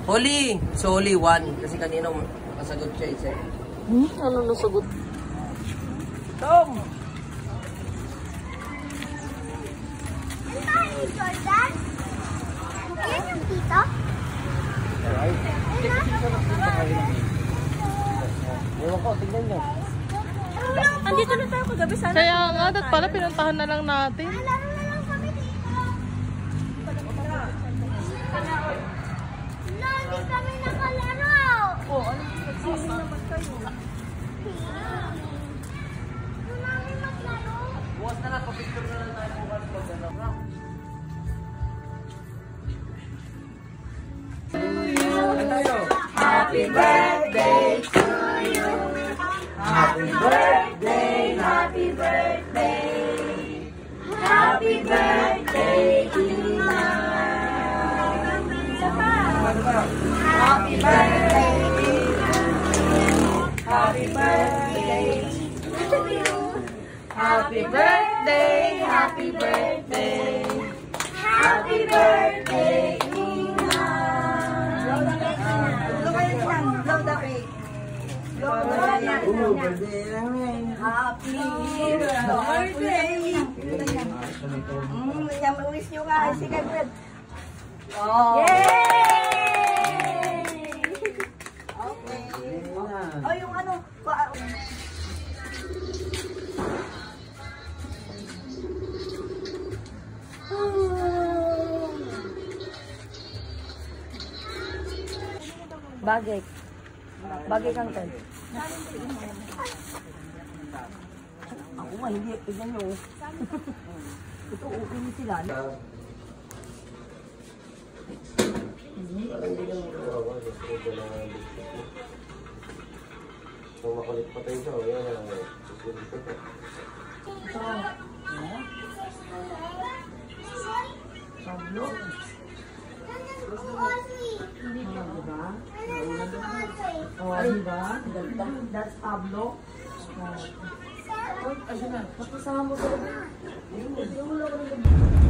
Huli! So, huli 1. Kasi kanina masagot siya isa. Ano nasagot? Tom! Ano tayo, Jordan? Ayan yung tito? Ewan ko, tignan nyo. Andito na tayo kagabi sana. Kaya nga, dat pala pinuntahan na lang natin. Laro na lang kami dito. No, hindi kami nakalaro. Oo, ano nagsising naman kayo? Doon namin maglaro. Bukas na lang, papicture na lang tayo bukas pag ano. Happy birthday to you. Happy birthday, happy birthday. Happy birthday, Inang. Happy birthday. Happy birthday. Happy birthday, happy birthday. Happy birthday, Happy birthday! Wish nyo nga, si Gabriel. Oh. Yay! Okay. Oh, yung ano, Bagay. Bagay kang ten. ako nga, hindi. Tignan nyo. Ito, okay ni sila. Kung makulit pa tayo siya, yan. Susunod ko. Pablo. Oh, diba? That's Pablo. Ay, asan na? Patusama mo sa